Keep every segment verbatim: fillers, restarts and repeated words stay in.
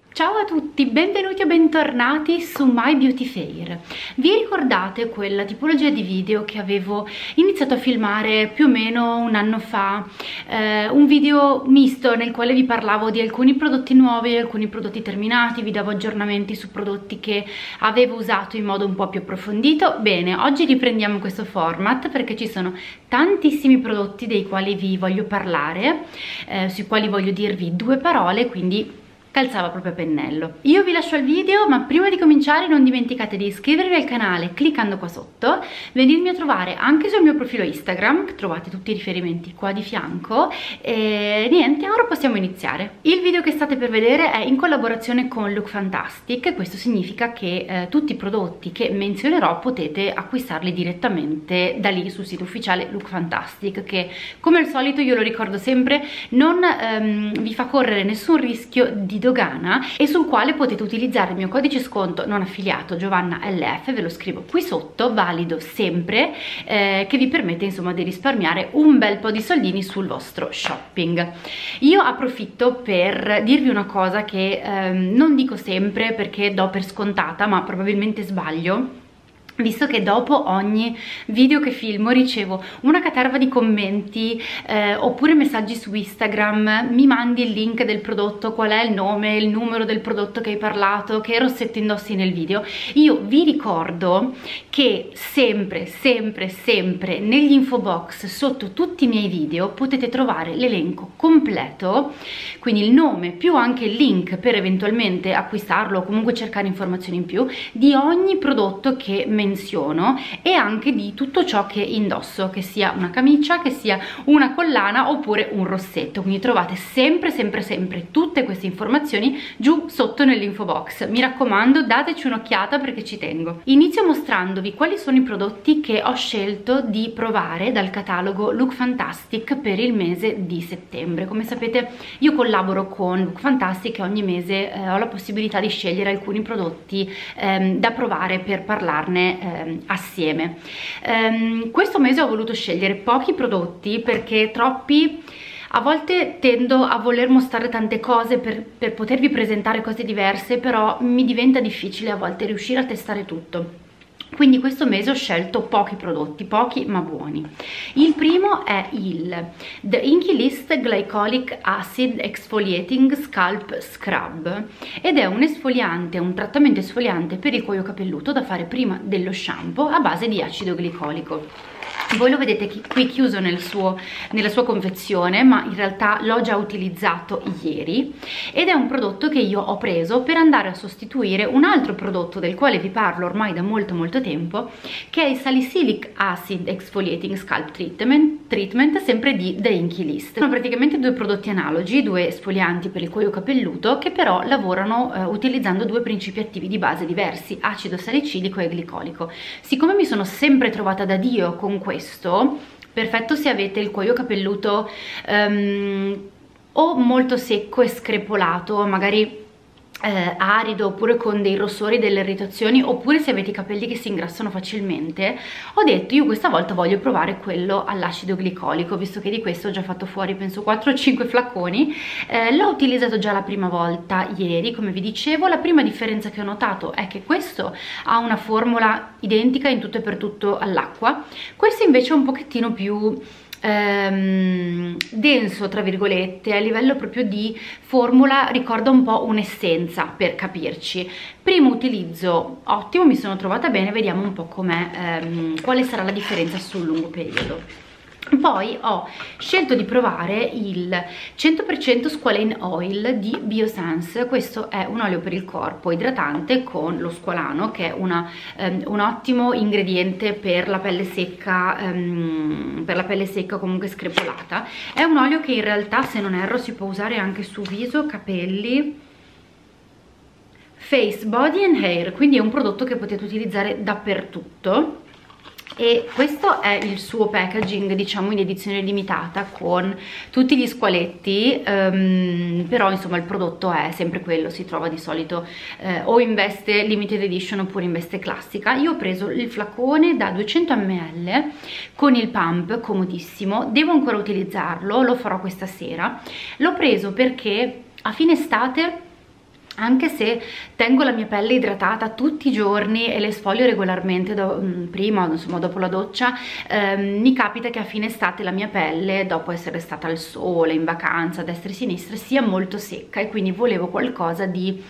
Ciao a tutti, benvenuti o bentornati su My Beauty Fair. Vi ricordate quella tipologia di video che avevo iniziato a filmare più o meno un anno fa? Eh, un video misto nel quale vi parlavo di alcuni prodotti nuovi, alcuni prodotti terminati, vi davo aggiornamenti su prodotti che avevo usato in modo un po' più approfondito. Bene, oggi riprendiamo questo format perché ci sono tantissimi prodotti dei quali vi voglio parlare, eh, sui quali voglio dirvi due parole, quindi calzava proprio a pennello. Io vi lascio al video, ma prima di cominciare non dimenticate di iscrivervi al canale cliccando qua sotto, venirmi a trovare anche sul mio profilo Instagram, trovate tutti i riferimenti qua di fianco, e niente, ora possiamo iniziare. Il video che state per vedere è in collaborazione con Look Fantastic. Questo significa che eh, tutti i prodotti che menzionerò potete acquistarli direttamente da lì sul sito ufficiale Look Fantastic, che come al solito, io lo ricordo sempre, non ehm, vi fa correre nessun rischio di dogana e sul quale potete utilizzare il mio codice sconto non affiliato Giovanna L F, ve lo scrivo qui sotto, valido sempre, eh, che vi permette insomma di risparmiare un bel po' di soldini sul vostro shopping. Io approfitto per dirvi una cosa che ehm, non dico sempre perché do per scontata, ma probabilmente sbaglio, visto che dopo ogni video che filmo ricevo una caterva di commenti eh, oppure messaggi su Instagram: mi mandi il link del prodotto, qual è il nome, il numero del prodotto che hai parlato, che rossetto indossi nel video. Io vi ricordo che sempre, sempre, sempre negli info box sotto tutti i miei video potete trovare l'elenco completo, quindi il nome più anche il link per eventualmente acquistarlo o comunque cercare informazioni in più di ogni prodotto che menziono e anche di tutto ciò che indosso, che sia una camicia, che sia una collana oppure un rossetto. Quindi trovate sempre sempre sempre tutte queste informazioni giù sotto nell'info box. Mi raccomando, dateci un'occhiata perché ci tengo. Inizio mostrandovi quali sono i prodotti che ho scelto di provare dal catalogo Look Fantastic per il mese di settembre. Come sapete, io collaboro con Look Fantastic e ogni mese eh, ho la possibilità di scegliere alcuni prodotti ehm, da provare per parlarne Ehm, assieme. Ehm, questo mese ho voluto scegliere pochi prodotti perché troppi, a volte tendo a voler mostrare tante cose per, per potervi presentare cose diverse, però mi diventa difficile a volte riuscire a testare tutto. Quindi questo mese ho scelto pochi prodotti, pochi ma buoni. Il primo è il The Inkey List Glycolic Acid Exfoliating Scalp Scrub ed è un esfoliante, un trattamento esfoliante per il cuoio capelluto da fare prima dello shampoo a base di acido glicolico. Voi lo vedete qui chiuso nel suo, nella sua confezione, ma in realtà l'ho già utilizzato ieri ed è un prodotto che io ho preso per andare a sostituire un altro prodotto del quale vi parlo ormai da molto molto tempo, che è il Salicylic Acid Exfoliating Scalp Treatment, treatment sempre di The Inkey List. Sono praticamente due prodotti analogi, due esfolianti per il cuoio capelluto, che però lavorano eh, utilizzando due principi attivi di base diversi, acido salicilico e glicolico. Siccome mi sono sempre trovata da Dio con questo, perfetto se avete il cuoio capelluto um, o molto secco e screpolato, magari eh, arido, oppure con dei rossori, delle irritazioni, oppure se avete i capelli che si ingrassano facilmente, ho detto io questa volta voglio provare quello all'acido glicolico, visto che di questo ho già fatto fuori penso quattro o cinque flaconi. eh, l'ho utilizzato già la prima volta ieri, come vi dicevo. La prima differenza che ho notato è che questo ha una formula identica in tutto e per tutto all'acqua, questo invece è un pochettino più ehm, denso tra virgolette, a livello proprio di formula ricorda un po' un'essenza, per capirci. Primo utilizzo ottimo, mi sono trovata bene, vediamo un po' com'è, ehm, quale sarà la differenza sul lungo periodo. Poi ho scelto di provare il cento per cento Squalane Oil di Biosense. Questo è un olio per il corpo idratante con lo squalano, che è una, um, un ottimo ingrediente per la pelle secca, um, per la pelle secca comunque screpolata. È un olio che in realtà, se non erro, si può usare anche su viso, capelli, face, body and hair, quindi è un prodotto che potete utilizzare dappertutto. E questo è il suo packaging, diciamo in edizione limitata, con tutti gli squaletti, um, però insomma il prodotto è sempre quello, si trova di solito eh, o in veste limited edition oppure in veste classica. Io ho preso il flacone da duecento millilitri con il pump, comodissimo, devo ancora utilizzarlo, lo farò questa sera. L'ho preso perché a fine estate anche se tengo la mia pelle idratata tutti i giorni e le sfoglio regolarmente do, prima o insomma dopo la doccia, ehm, mi capita che a fine estate la mia pelle, dopo essere stata al sole, in vacanza, a destra e a sinistra, sia molto secca, e quindi volevo qualcosa di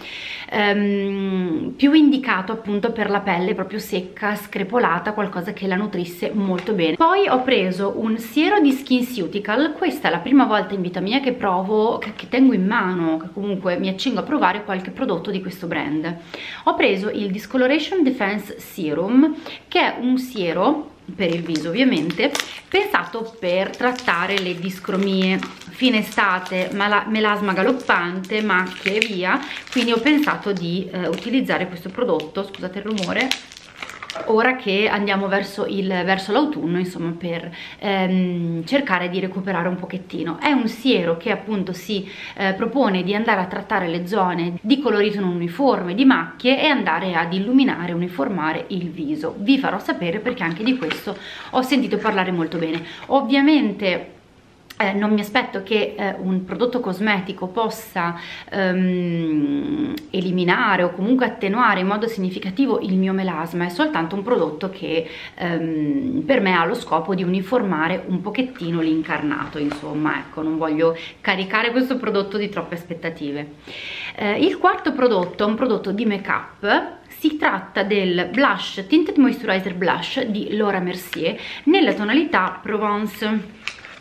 ehm, più indicato appunto per la pelle proprio secca, screpolata, qualcosa che la nutrisse molto bene. Poi ho preso un siero di SkinCeutical. Questa è la prima volta in vita mia che provo, che, che tengo in mano, che comunque mi accingo a provare qualche prodotto di questo brand. Ho preso il Discoloration Defense Serum, che è un siero per il viso ovviamente, pensato per trattare le discromie, fine estate, melasma galoppante, macchie e via, quindi ho pensato di eh, utilizzare questo prodotto, scusate il rumore, ora che andiamo verso il verso l'autunno, insomma, per ehm, cercare di recuperare un pochettino. È un siero che appunto si eh, propone di andare a trattare le zone di colorito non uniforme, di macchie, e andare ad illuminare, uniformare il viso. Vi farò sapere perché anche di questo ho sentito parlare molto bene. Ovviamente Eh, non mi aspetto che eh, un prodotto cosmetico possa ehm, eliminare o comunque attenuare in modo significativo il mio melasma. È soltanto un prodotto che ehm, per me ha lo scopo di uniformare un pochettino l'incarnato, insomma, ecco, non voglio caricare questo prodotto di troppe aspettative. Eh, il quarto prodotto è un prodotto di make up. Si tratta del blush, Tinted Moisturizer Blush di Laura Mercier nella tonalità Provence.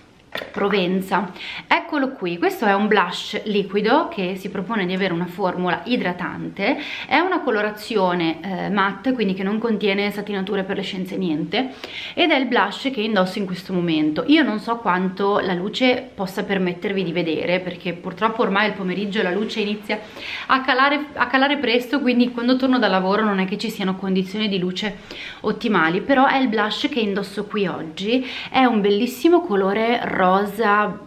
Provenza. Eccolo qui, questo è un blush liquido che si propone di avere una formula idratante, è una colorazione eh, matte, quindi che non contiene satinature per le scienze niente, ed è il blush che indosso in questo momento. Io non so quanto la luce possa permettervi di vedere, perché purtroppo ormai il pomeriggio la luce inizia a calare, a calare presto, quindi quando torno da lavoro non è che ci siano condizioni di luce ottimali, però è il blush che indosso qui oggi. È un bellissimo colore rosa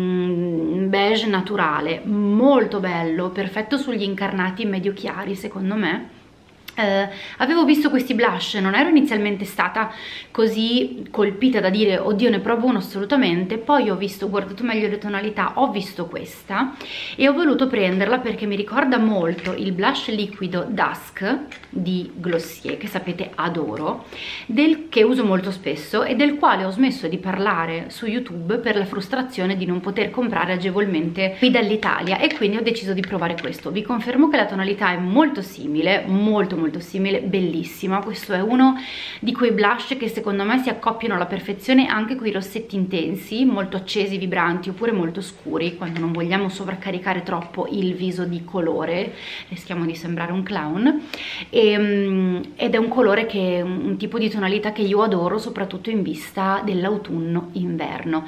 mm, beige naturale, molto bello, perfetto sugli incarnati medio chiari secondo me. Eh, avevo visto questi blush, non ero inizialmente stata così colpita da dire oddio ne provo uno assolutamente, poi ho visto, ho guardato meglio le tonalità, ho visto questa e ho voluto prenderla perché mi ricorda molto il blush liquido Dusk di Glossier, che sapete adoro, del, che uso molto spesso e del quale ho smesso di parlare su YouTube per la frustrazione di non poter comprare agevolmente qui dall'Italia, e quindi ho deciso di provare questo. Vi confermo che la tonalità è molto simile, molto molto simile, bellissima. Questo è uno di quei blush che secondo me si accoppiano alla perfezione anche con i rossetti intensi, molto accesi, vibranti, oppure molto scuri, quando non vogliamo sovraccaricare troppo il viso di colore, rischiamo di sembrare un clown. E, um, ed è un colore che un, un tipo di tonalità che io adoro, soprattutto in vista dell'autunno-inverno.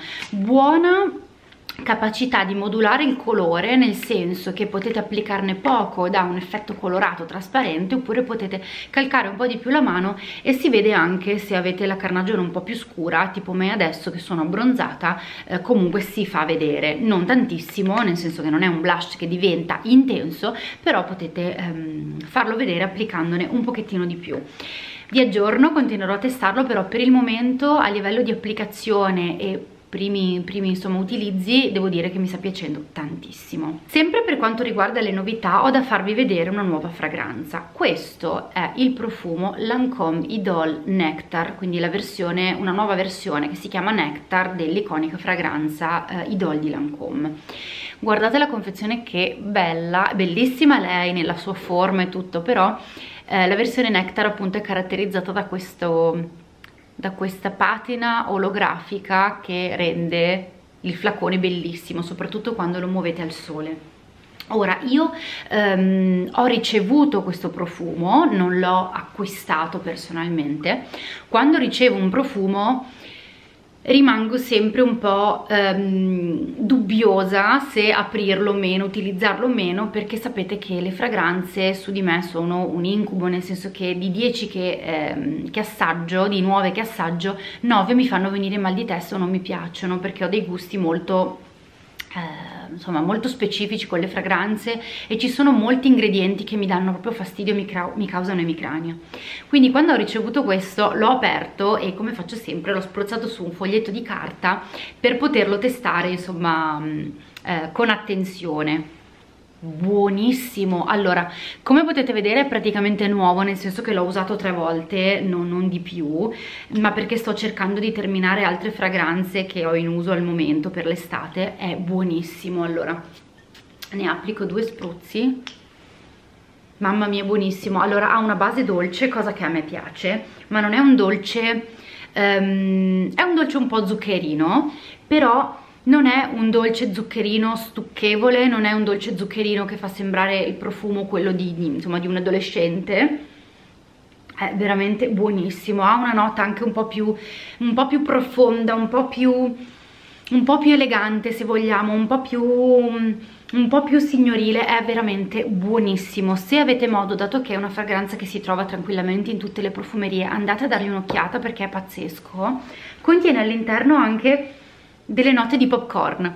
Buona capacità di modulare il colore, nel senso che potete applicarne poco, dà un effetto colorato trasparente, oppure potete calcare un po' di più la mano e si vede anche se avete la carnagione un po' più scura, tipo me adesso che sono abbronzata, eh, comunque si fa vedere, non tantissimo, nel senso che non è un blush che diventa intenso, però potete ehm, farlo vedere applicandone un pochettino di più. Vi aggiorno, continuerò a testarlo, però per il momento a livello di applicazione e primi, primi insomma utilizzi devo dire che mi sta piacendo tantissimo. Sempre per quanto riguarda le novità ho da farvi vedere una nuova fragranza. Questo è il profumo Lancôme Idole Nectar, quindi la versione, una nuova versione che si chiama Nectar dell'iconica fragranza eh, Idole di Lancôme. Guardate la confezione, che bella, bellissima lei nella sua forma e tutto, però eh, la versione Nectar appunto è caratterizzata da questo da questa patina olografica che rende il flacone bellissimo, soprattutto quando lo muovete al sole. Ora io ehm, ho ricevuto questo profumo, non l'ho acquistato personalmente. Quando ricevo un profumo rimango sempre un po' ehm, dubbiosa se aprirlo o meno, utilizzarlo o meno, perché sapete che le fragranze su di me sono un incubo, nel senso che di dieci che, ehm, che assaggio, di nuove che assaggio, nove mi fanno venire mal di testa o non mi piacciono, perché ho dei gusti molto Eh, insomma molto specifici con le fragranze e ci sono molti ingredienti che mi danno proprio fastidio, mi, mi causano emicrania. Quindi quando ho ricevuto questo l'ho aperto e, come faccio sempre, l'ho spruzzato su un foglietto di carta per poterlo testare insomma eh, con attenzione. buonissimo. Allora, come potete vedere è praticamente nuovo, nel senso che l'ho usato tre volte, no, non di più, ma perché sto cercando di terminare altre fragranze che ho in uso al momento per l'estate. È buonissimo. Allora, ne applico due spruzzi. Mamma mia, buonissimo. Allora, ha una base dolce, cosa che a me piace, ma non è un dolce um, è un dolce un po' zuccherino, però non è un dolce zuccherino stucchevole, non è un dolce zuccherino che fa sembrare il profumo quello di, di, insomma, di un adolescente. È veramente buonissimo. Ha una nota anche un po' più, un po' più profonda, un po' più, un po' più elegante, se vogliamo, un po' più, un po' più signorile. È veramente buonissimo. Se avete modo, dato che è una fragranza che si trova tranquillamente in tutte le profumerie, andate a dargli un'occhiata perché è pazzesco. Contiene all'interno anche delle note di popcorn.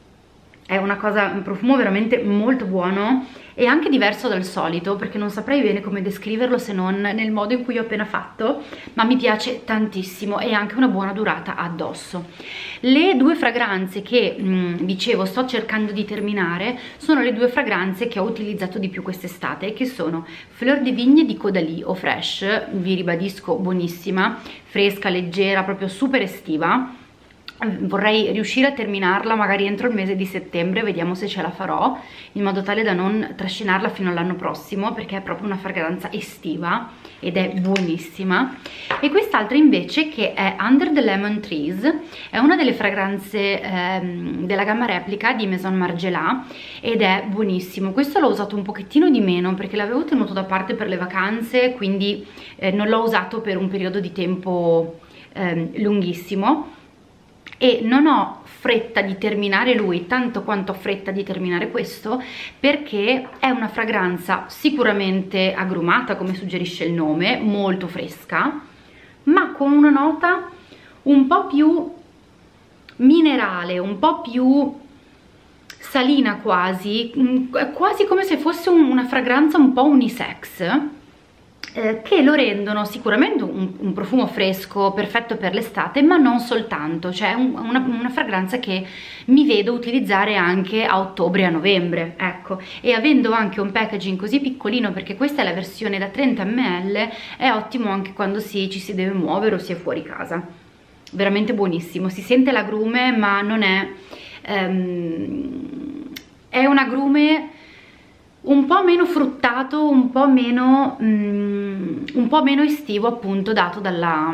È una cosa, un profumo veramente molto buono e anche diverso dal solito, perché non saprei bene come descriverlo se non nel modo in cui ho appena fatto, ma mi piace tantissimo e ha anche una buona durata addosso. Le due fragranze che mh, dicevo sto cercando di terminare sono le due fragranze che ho utilizzato di più quest'estate, che sono Fleur de Vigne di Caudalie Eau Fraiche, vi ribadisco buonissima, fresca, leggera, proprio super estiva. Vorrei riuscire a terminarla magari entro il mese di settembre, vediamo se ce la farò, in modo tale da non trascinarla fino all'anno prossimo, perché è proprio una fragranza estiva ed è buonissima. E quest'altra invece, che è Under the Lemon Trees, è una delle fragranze ehm, della gamma replica di Maison Margiela ed è buonissimo. Questo l'ho usato un pochettino di meno perché l'avevo tenuto da parte per le vacanze, quindi eh, non l'ho usato per un periodo di tempo ehm, lunghissimo. E non ho fretta di terminare lui tanto quanto ho fretta di terminare questo, perché è una fragranza sicuramente agrumata, come suggerisce il nome, molto fresca, ma con una nota un po' più minerale, un po' più salina quasi, quasi come se fosse una fragranza un po' unisex, Eh, che lo rendono sicuramente un, un profumo fresco perfetto per l'estate, ma non soltanto, cioè un, una, una fragranza che mi vedo utilizzare anche a ottobre e a novembre, ecco. E avendo anche un packaging così piccolino, perché questa è la versione da trenta millilitri, è ottimo anche quando si, ci si deve muovere o si è fuori casa. Veramente buonissimo, si sente l'agrume, ma non è ehm, è un agrume un po' meno fruttato, un po' meno mm, un po' meno estivo, appunto, dato dalla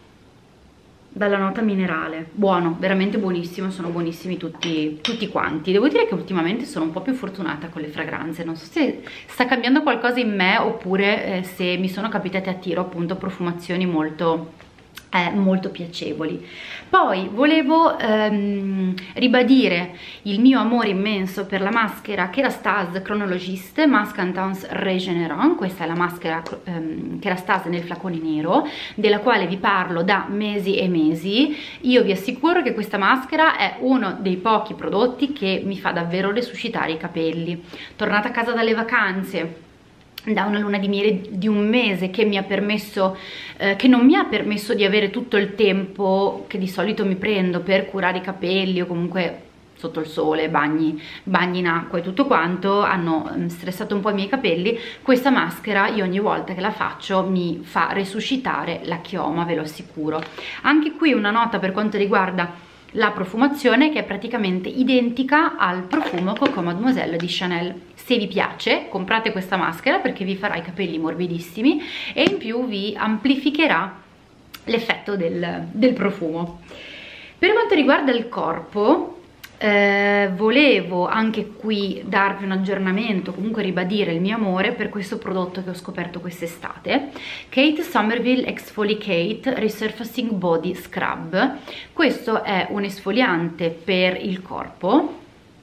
dalla nota minerale. Buono, veramente buonissimo, sono buonissimi tutti, tutti quanti. Devo dire che ultimamente sono un po' più fortunata con le fragranze, non so se sta cambiando qualcosa in me oppure eh, se mi sono capitate a tiro, appunto, profumazioni molto Eh, molto piacevoli. Poi volevo ehm, ribadire il mio amore immenso per la maschera Kerastase Chronologiste Mask Intense Regenerant. Questa è la maschera ehm, Kerastase nel flacone nero, della quale vi parlo da mesi e mesi. Io vi assicuro che questa maschera è uno dei pochi prodotti che mi fa davvero resuscitare i capelli. Tornata a casa dalle vacanze, da una luna di miele di un mese che mi ha permesso eh, che non mi ha permesso di avere tutto il tempo che di solito mi prendo per curare i capelli, o comunque sotto il sole, bagni, bagni in acqua e tutto quanto, hanno stressato un po' i miei capelli. Questa maschera io ogni volta che la faccio mi fa resuscitare la chioma, ve lo assicuro. Anche qui una nota per quanto riguarda la profumazione, che è praticamente identica al profumo Coco Mademoiselle di Chanel. Se vi piace, comprate questa maschera perché vi farà i capelli morbidissimi e in più vi amplificherà l'effetto del, del profumo. Per quanto riguarda il corpo, eh, volevo anche qui darvi un aggiornamento, comunque ribadire il mio amore per questo prodotto che ho scoperto quest'estate, Kate Somerville Exfoliate Resurfacing Body Scrub. Questo è un esfoliante per il corpo.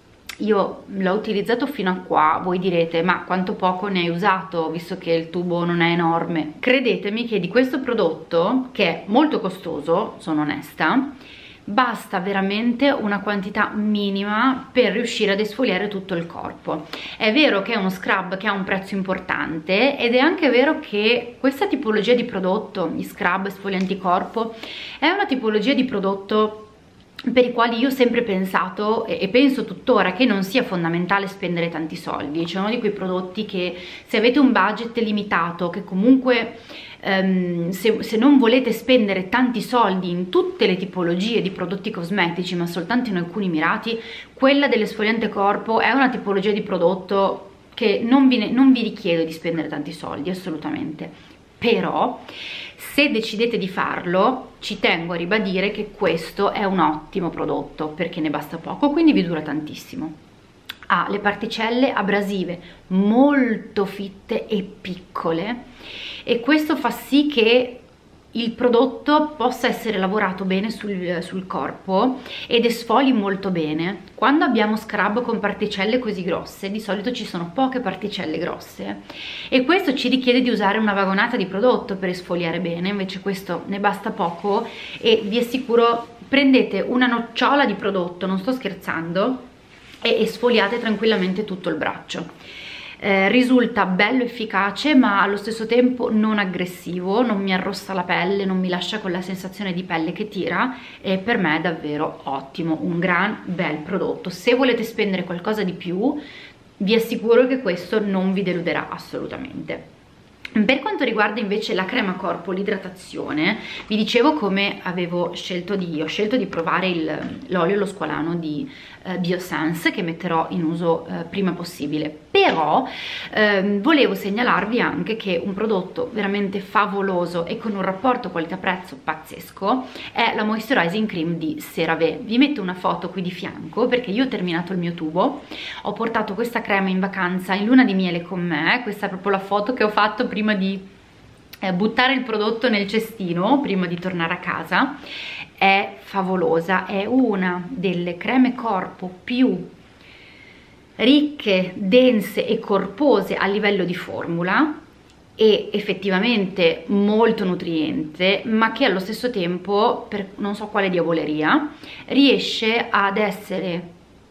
Io l'ho utilizzato fino a qua, voi direte ma quanto poco ne hai usato visto che il tubo non è enorme. Credetemi che di questo prodotto, che è molto costoso, sono onesta, basta veramente una quantità minima per riuscire ad esfoliare tutto il corpo. È vero che è uno scrub che ha un prezzo importante, ed è anche vero che questa tipologia di prodotto, gli scrub esfolianti corpo, è una tipologia di prodotto per i quali io ho sempre pensato e penso tuttora che non sia fondamentale spendere tanti soldi. C'è uno di quei prodotti che, se avete un budget limitato, che comunque um, se, se non volete spendere tanti soldi in tutte le tipologie di prodotti cosmetici ma soltanto in alcuni mirati, quella dell'esfoliante corpo è una tipologia di prodotto che non vi, ne, non vi richiede di spendere tanti soldi assolutamente. Però se decidete di farlo, ci tengo a ribadire che questo è un ottimo prodotto perché ne basta poco, quindi vi dura tantissimo. Ha le particelle abrasive molto fitte e piccole e questo fa sì che il prodotto possa essere lavorato bene sul, sul corpo ed esfoli molto bene. Quando abbiamo scrub con particelle così grosse, di solito ci sono poche particelle grosse e questo ci richiede di usare una vagonata di prodotto per esfoliare bene, invece questo ne basta poco e vi assicuro, prendete una nocciola di prodotto, non sto scherzando, e esfoliate tranquillamente tutto il braccio. Eh, risulta bello efficace ma allo stesso tempo non aggressivo, non mi arrossa la pelle, non mi lascia quella sensazione di pelle che tira e per me è davvero ottimo, un gran bel prodotto. Se volete spendere qualcosa di più vi assicuro che questo non vi deluderà assolutamente. Per quanto riguarda invece la crema corpo, l'idratazione, vi dicevo come avevo scelto di, ho scelto di provare l'olio lo squalano di eh, Biosense che metterò in uso eh, prima possibile, però ehm, volevo segnalarvi anche che un prodotto veramente favoloso e con un rapporto qualità-prezzo pazzesco è la Moisturizing Cream di CeraVe. Vi metto una foto qui di fianco perché io ho terminato il mio tubo, ho portato questa crema in vacanza in luna di miele con me, questa è proprio la foto che ho fatto prima prima di eh, buttare il prodotto nel cestino, prima di tornare a casa. È favolosa, è una delle creme corpo più ricche, dense e corpose a livello di formula e effettivamente molto nutriente, ma che allo stesso tempo, per non so quale diavoleria, riesce ad essere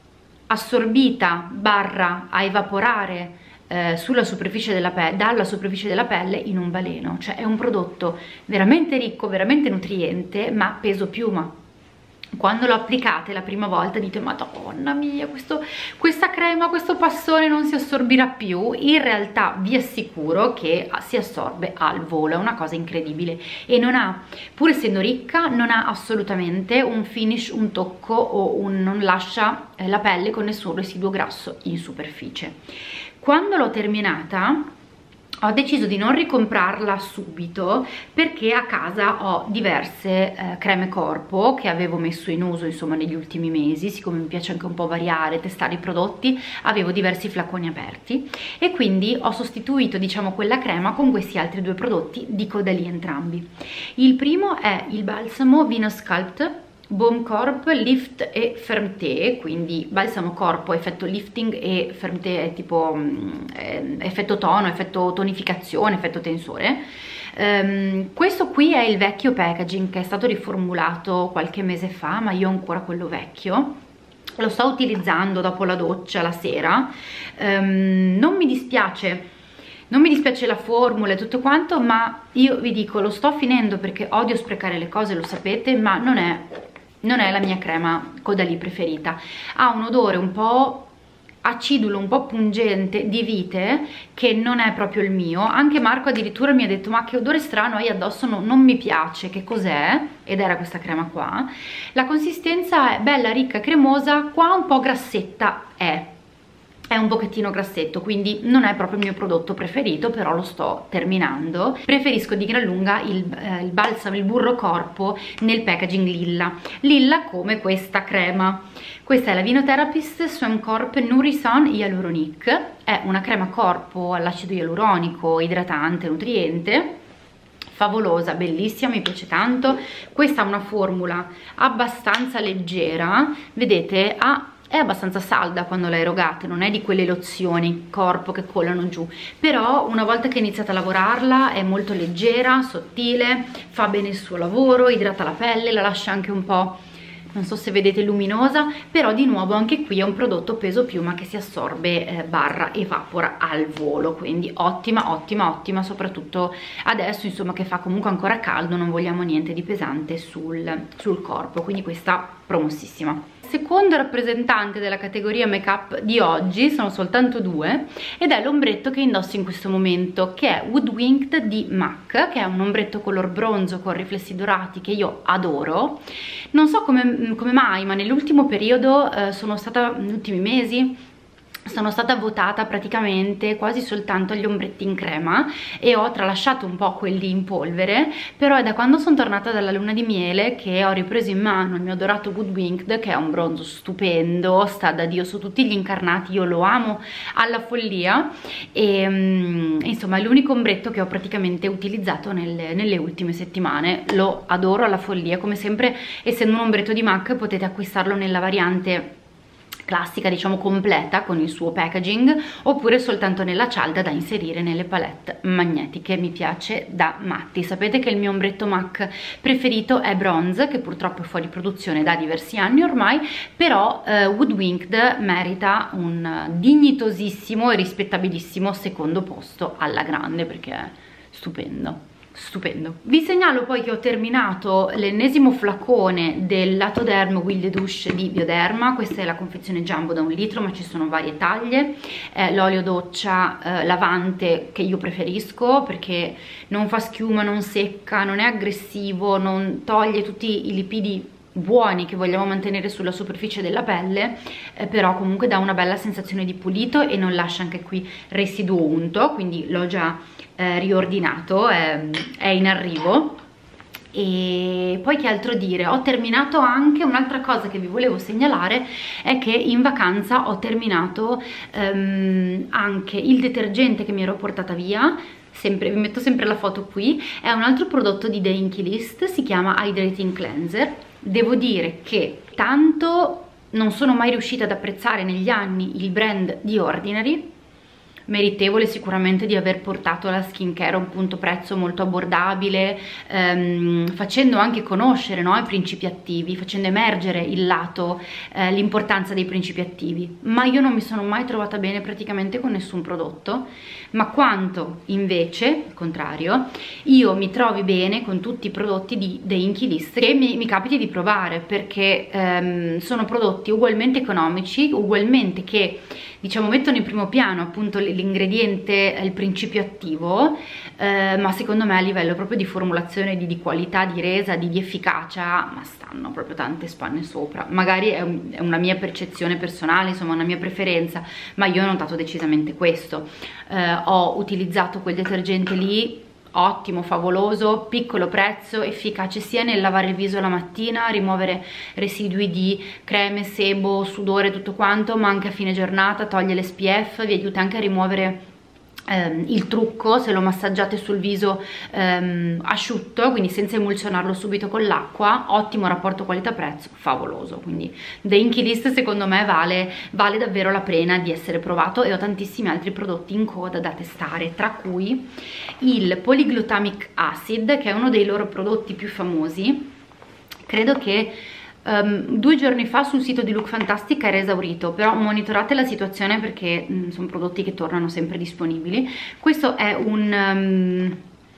assorbita barra a evaporare Eh, sulla superficie della pelle, dalla superficie della pelle in un baleno. Cioè è un prodotto veramente ricco, veramente nutriente, ma peso piuma. Quando lo applicate la prima volta dite madonna mia, questo, questa crema, questo passone non si assorbirà più. In realtà vi assicuro che si assorbe al volo, è una cosa incredibile e non ha, pur essendo ricca, non ha assolutamente un finish, un tocco o un, non lascia eh, la pelle con nessun residuo grasso in superficie. Quando l'ho terminata ho deciso di non ricomprarla subito perché a casa ho diverse eh, creme corpo che avevo messo in uso insomma negli ultimi mesi. Siccome mi piace anche un po' variare, testare i prodotti, avevo diversi flaconi aperti e quindi ho sostituito diciamo quella crema con questi altri due prodotti di Caudalie entrambi. Il primo è il balsamo Venus Sculpt Baume Corp Lift e Fermeté, quindi balsamo corpo effetto lifting e Fermeté è tipo eh, effetto tono, effetto tonificazione, effetto tensore. Um, questo qui è il vecchio packaging che è stato riformulato qualche mese fa, ma io ho ancora quello vecchio. Lo sto utilizzando dopo la doccia la sera. Um, non mi dispiace Non mi dispiace la formula e tutto quanto, ma io vi dico, lo sto finendo perché odio sprecare le cose, lo sapete, ma non è, non è la mia crema Caudalie preferita. Ha un odore un po' acidulo, un po' pungente di vite che non è proprio il mio. Anche Marco addirittura mi ha detto ma che odore strano hai addosso, no, non mi piace, che cos'è? Ed era questa crema qua. La consistenza è bella, ricca, cremosa, qua un po' grassetta è. È un pochettino grassetto, quindi non è proprio il mio prodotto preferito, però lo sto terminando. Preferisco di gran lunga il, eh, il balsamo, il burro corpo nel packaging lilla. Lilla come questa crema. Questa è la Vinotherapist Swim Corp Nourrisson Hyaluronic. È una crema corpo all'acido ialuronico, idratante, nutriente. Favolosa, bellissima, mi piace tanto. Questa ha una formula abbastanza leggera, vedete, ha è abbastanza salda quando la erogate, non è di quelle lozioni corpo che colano giù, però una volta che iniziate a lavorarla è molto leggera, sottile, fa bene il suo lavoro, idrata la pelle, la lascia anche un po', non so se vedete, luminosa, però di nuovo anche qui è un prodotto peso piuma che si assorbe eh, barra evapora al volo, quindi ottima, ottima, ottima, soprattutto adesso insomma che fa comunque ancora caldo, non vogliamo niente di pesante sul, sul corpo, quindi questa promossissima. Secondo rappresentante della categoria make up di oggi, sono soltanto due, ed è l'ombretto che indosso in questo momento, che è Woodwinked di MAC, che è un ombretto color bronzo con riflessi dorati che io adoro. Non so come, come mai, ma nell'ultimo periodo eh, sono stata, negli ultimi mesi sono stata votata praticamente quasi soltanto agli ombretti in crema e ho tralasciato un po' quelli in polvere, però è da quando sono tornata dalla luna di miele che ho ripreso in mano il mio adorato Woodwinked, che è un bronzo stupendo, sta da Dio su tutti gli incarnati, io lo amo alla follia e um, insomma è l'unico ombretto che ho praticamente utilizzato nelle, nelle ultime settimane. Lo adoro alla follia, come sempre essendo un ombretto di MAC potete acquistarlo nella variante classica, diciamo completa, con il suo packaging, oppure soltanto nella cialda da inserire nelle palette magnetiche. Mi piace da matti. Sapete che il mio ombretto MAC preferito è Bronze, che purtroppo è fuori produzione da diversi anni ormai, però eh, Woodwinked merita un dignitosissimo e rispettabilissimo secondo posto alla grande, perché è stupendo. Stupendo. Vi segnalo poi che ho terminato l'ennesimo flacone del Latoderm Huile de Douche di Bioderma. Questa è la confezione jumbo da un litro, ma ci sono varie taglie. eh, l'olio doccia eh, lavante, che io preferisco perché non fa schiuma, non secca, non è aggressivo, non toglie tutti i lipidi buoni che vogliamo mantenere sulla superficie della pelle, eh, però comunque dà una bella sensazione di pulito e non lascia anche qui residuo unto, quindi l'ho già eh, riordinato, è, è in arrivo. E poi che altro dire, ho terminato anche un'altra cosa che vi volevo segnalare, è che in vacanza ho terminato um, anche il detergente che mi ero portata via. Sempre, vi metto sempre la foto qui, è un altro prodotto di The Inkey List, si chiama Hydrating Cleanser. Devo dire che tanto non sono mai riuscita ad apprezzare negli anni il brand di Ordinary, meritevole sicuramente di aver portato la skincare a un punto prezzo molto abbordabile, ehm, facendo anche conoscere, no, i principi attivi, facendo emergere il lato, eh, l'importanza dei principi attivi. Ma io non mi sono mai trovata bene praticamente con nessun prodotto, ma quanto invece, al contrario, io mi trovi bene con tutti i prodotti di The Inkey List che mi, mi capiti di provare, perché ehm, sono prodotti ugualmente economici, ugualmente che, diciamo, mettono in primo piano appunto l'ingrediente, il principio attivo, eh, ma secondo me a livello proprio di formulazione, di, di qualità, di resa, di, di efficacia, ma stanno proprio tante spanne sopra. Magari è, un, è una mia percezione personale, insomma una mia preferenza, ma io ho notato decisamente questo. Eh, ho utilizzato quel detergente lì, ottimo, favoloso, piccolo prezzo, efficace sia nel lavare il viso la mattina, rimuovere residui di creme, sebo, sudore, tutto quanto, ma anche a fine giornata toglie l'S P F, vi aiuta anche a rimuovere ehm, il trucco se lo massaggiate sul viso ehm, asciutto, quindi senza emulsionarlo subito con l'acqua. Ottimo rapporto qualità-prezzo, favoloso. Quindi The Inkey List secondo me vale, vale davvero la pena di essere provato, e ho tantissimi altri prodotti in coda da testare, tra cui il Polyglutamic Acid, che è uno dei loro prodotti più famosi. Credo che um, due giorni fa sul sito di Look Fantastic era esaurito, però monitorate la situazione perché mh, sono prodotti che tornano sempre disponibili. Questo è un... Um,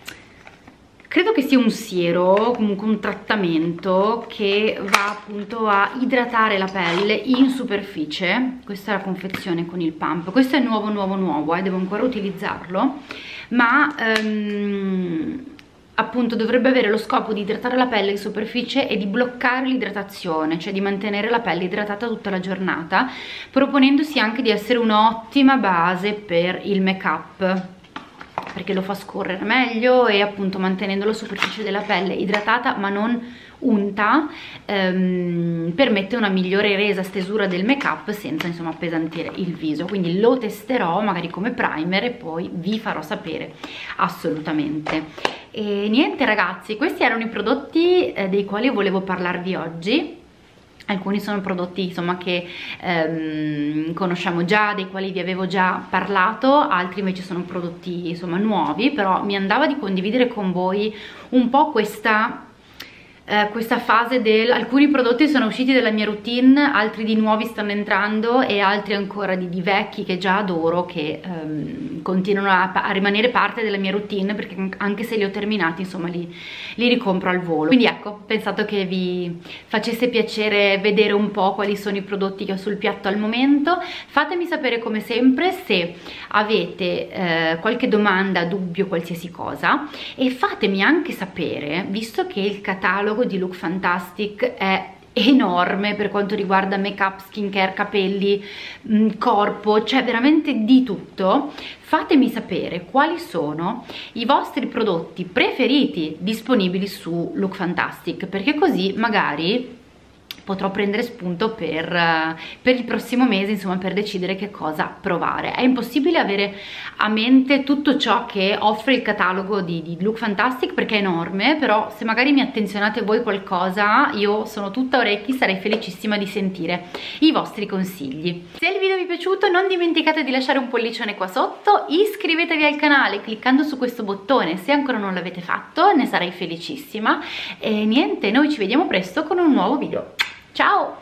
credo che sia un siero, comunque un trattamento che va appunto a idratare la pelle in superficie. Questa è la confezione con il pump. Questo è nuovo nuovo nuovo, eh, devo ancora utilizzarlo, ma um, appunto dovrebbe avere lo scopo di idratare la pelle in superficie e di bloccare l'idratazione, cioè di mantenere la pelle idratata tutta la giornata, proponendosi anche di essere un'ottima base per il make up, perché lo fa scorrere meglio e appunto mantenendo la superficie della pelle idratata ma non unta, ehm, permette una migliore resa, stesura del make up senza insomma appesantire il viso. Quindi lo testerò magari come primer e poi vi farò sapere assolutamente. E niente ragazzi, questi erano i prodotti eh, dei quali volevo parlarvi oggi. Alcuni sono prodotti insomma che ehm, conosciamo già, dei quali vi avevo già parlato, altri invece sono prodotti insomma nuovi, però mi andava di condividere con voi un po' questa eh, questa fase del alcuni prodotti sono usciti dalla mia routine, altri di nuovi stanno entrando e altri ancora di, di vecchi che già adoro, che ehm, continuano a, a rimanere parte della mia routine, perché anche se li ho terminati insomma li, li ricompro al volo. Quindi ecco, ho pensato che vi facesse piacere vedere un po' quali sono i prodotti che ho sul piatto al momento. Fatemi sapere come sempre se avete eh, qualche domanda, dubbio, qualsiasi cosa, e fatemi anche sapere, visto che il catalogo di Look Fantastic è enorme per quanto riguarda make up, skincare, capelli, mh, corpo, cioè veramente di tutto, fatemi sapere quali sono i vostri prodotti preferiti disponibili su Look Fantastic, perché così magari potrò prendere spunto per, uh, per il prossimo mese, insomma, per decidere che cosa provare. È impossibile avere a mente tutto ciò che offre il catalogo di, di Look Fantastic, perché è enorme, però se magari mi attenzionate voi qualcosa, io sono tutta orecchi, sarei felicissima di sentire i vostri consigli. Se il video vi è piaciuto non dimenticate di lasciare un pollicione qua sotto, iscrivetevi al canale cliccando su questo bottone se ancora non l'avete fatto, ne sarei felicissima, e niente, noi ci vediamo presto con un nuovo video. Ciao!